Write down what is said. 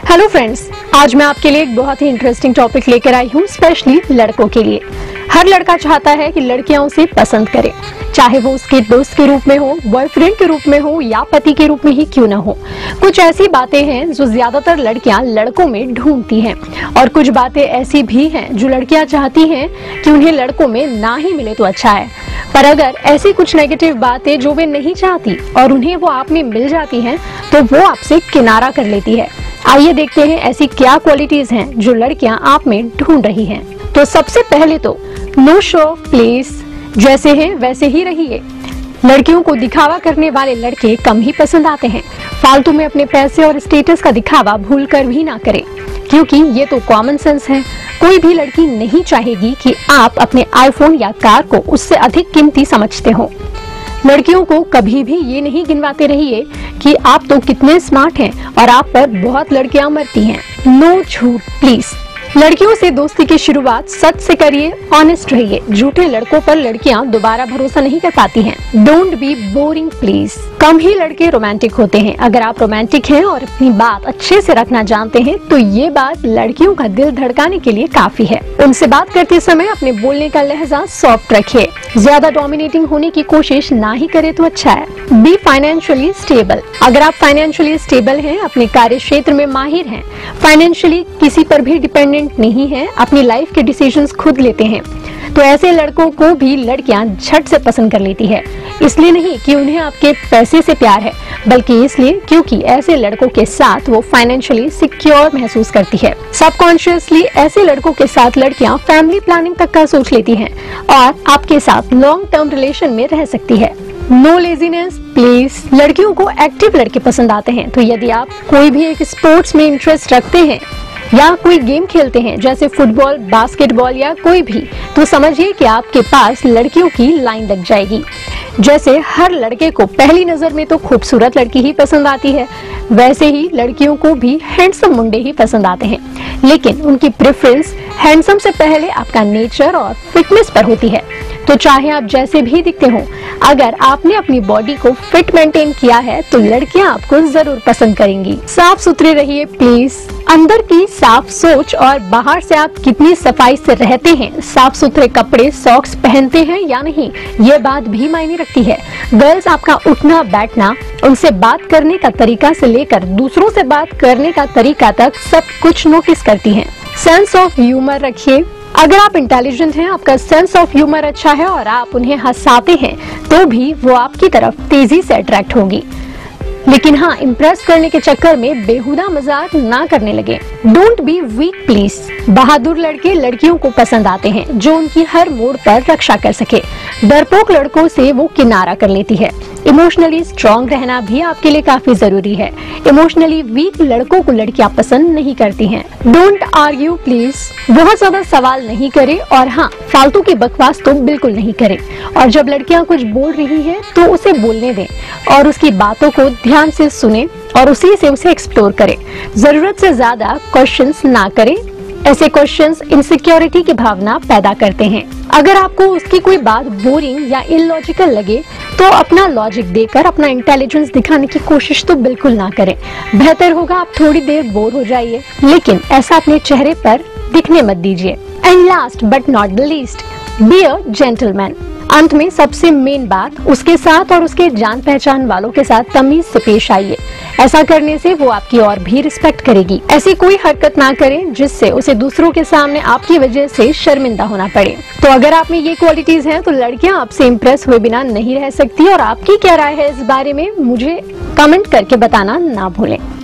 Hello friends, आज मैं आपके लिए एक बहुत ही इंटरेस्टिंग टॉपिक लेकर आई हूँ, स्पेशली लड़कों के लिए। हर लड़का चाहता है कि लड़कियां उसे पसंद करें, चाहे वो उसके दोस्त के रूप में हो, बॉयफ्रेंड के रूप में हो या पति के रूप में ही क्यों ना हो। कुछ ऐसी बातें हैं जो ज्यादातर लड़कियां लड़कों में ढूंढती हैं और कुछ बातें ऐसी भी हैं जो लड़कियां चाहती हैं कि उन्हें लड़कों में ना ही मिले तो अच्छा है। पर अगर ऐसी कुछ नेगेटिव बातें जो वे नहीं चाहती और उन्हें वो आप में मिल जाती हैं तो वो आपसे किनारा कर लेती है। आइए देखते हैं ऐसी क्या क्वालिटीज हैं जो लड़कियां आप में ढूंढ रही हैं। तो सबसे पहले तो नो शो ऑफ प्लीज, जैसे हैं वैसे ही रहिए। लड़कियों को दिखावा करने वाले लड़के कम ही पसंद आते हैं। फालतू में अपने पैसे और स्टेटस का दिखावा भूल कर भी ना करें, क्योंकि ये तो कॉमन सेंस है। कोई भी लड़की नहीं चाहेगी कि आप अपने आईफोन या कार को उससे अधिक कीमती समझते हो। लड़कियों को कभी भी ये नहीं गिनवाते रहिए कि आप तो कितने स्मार्ट हैं और आप पर बहुत लड़कियां मरती हैं। नो झूठ प्लीज। लड़कियों से दोस्ती की शुरुआत सच से करिए, ऑनेस्ट रहिए। झूठे लड़कों पर लड़कियां दोबारा भरोसा नहीं कर पाती हैं। Don't be boring please. कम ही लड़के रोमांटिक होते हैं। अगर आप रोमांटिक हैं और अपनी बात अच्छे से रखना जानते हैं तो ये बात लड़कियों का दिल धड़काने के लिए काफी है। उनसे बात करते समय अपने बोलने का लहजा सॉफ्ट रखिए। ज्यादा डोमिनेटिंग होने की कोशिश ना ही करे तो अच्छा है। Be financially stable. अगर आप फाइनेंशियली स्टेबल हैं, अपने कार्य क्षेत्र में माहिर हैं, फाइनेंशियली किसी पर भी डिपेंडेंट नहीं है, अपनी लाइफ के डिसीजंस खुद लेते हैं, तो ऐसे लड़कों को भी लड़कियां झट से पसंद कर लेती है। इसलिए नहीं कि उन्हें आपके पैसे से प्यार है, बल्कि इसलिए क्योंकि ऐसे लड़कों के साथ वो फाइनेंशियली सिक्योर महसूस करती है। सबकॉन्शियसली ऐसे लड़कों के साथ लड़कियां फैमिली प्लानिंग तक का सोच लेती हैं और आपके साथ लॉन्ग टर्म रिलेशन में रह सकती है। No laziness please. लड़कियों को एक्टिव लड़के पसंद आते हैं, तो यदि आप कोई भी एक स्पोर्ट्स में इंटरेस्ट रखते हैं या कोई गेम खेलते हैं जैसे फुटबॉल, बास्केटबॉल या कोई भी, तो समझिए कि आपके पास लड़कियों की लाइन लग जाएगी। जैसे हर लड़के को पहली नजर में तो खूबसूरत लड़की ही पसंद आती है, वैसे ही लड़कियों को भी हैंडसम मुंडे ही पसंद आते हैं, लेकिन उनकी प्रेफरेंस हैंडसम से पहले आपका नेचर और फिटनेस पर होती है। तो चाहे आप जैसे भी दिखते हो, अगर आपने अपनी बॉडी को फिट मेंटेन किया है तो लड़कियां आपको जरूर पसंद करेंगी। साफ सुथरे रहिए प्लीज। अंदर की साफ सोच और बाहर से आप कितनी सफाई से रहते हैं, साफ सुथरे कपड़े, सॉक्स पहनते हैं या नहीं, ये बात भी मायने रखती है। गर्ल्स आपका उठना बैठना, उनसे बात करने का तरीका से लेकर दूसरों से बात करने का तरीका तक सब कुछ नोटिस करती हैं। सेंस ऑफ ह्यूमर रखिए। अगर आप इंटेलिजेंट हैं, आपका सेंस ऑफ ह्यूमर अच्छा है और आप उन्हें हंसाते हैं, तो भी वो आपकी तरफ तेजी से अट्रैक्ट होगी। लेकिन हाँ, इम्प्रेस करने के चक्कर में बेहुदा मजाक ना करने लगे। Don't be weak please. बहादुर लड़के लड़कियों को पसंद आते हैं जो उनकी हर मोड़ पर रक्षा कर सके। डरपोक लड़कों से वो किनारा कर लेती है। इमोशनली स्ट्रॉन्ग रहना भी आपके लिए काफी जरूरी है। इमोशनली वीक लड़कों को लड़कियां पसंद नहीं करती हैं। Don't argue please. बहुत ज्यादा सवाल नहीं करें और हाँ, फालतू की बकवास तो बिल्कुल नहीं करें। और जब लड़कियां कुछ बोल रही है तो उसे बोलने दें और उसकी बातों को ध्यान से सुने और उसी से उसे एक्सप्लोर करें। जरूरत से ज्यादा क्वेश्चंस ना करें। ऐसे क्वेश्चंस इनसिक्योरिटी की भावना पैदा करते हैं। अगर आपको उसकी कोई बात बोरिंग या इलॉजिकल लगे तो अपना लॉजिक देकर अपना इंटेलिजेंस दिखाने की कोशिश तो बिल्कुल ना करें। बेहतर होगा आप थोड़ी देर बोर हो जाइए, लेकिन ऐसा अपने चेहरे पर दिखने मत दीजिए। And last but not the least, be a gentleman. अंत में सबसे मेन बात, उसके साथ और उसके जान पहचान वालों के साथ तमीज से पेश आइए। ऐसा करने से वो आपकी और भी रिस्पेक्ट करेगी। ऐसी कोई हरकत ना करें जिससे उसे दूसरों के सामने आपकी वजह से शर्मिंदा होना पड़े। तो अगर आप में ये क्वालिटीज हैं तो लड़कियां आपसे इम्प्रेस हुए बिना नहीं रह सकती। और आपकी क्या राय है इस बारे में, मुझे कमेंट करके बताना ना भूलें।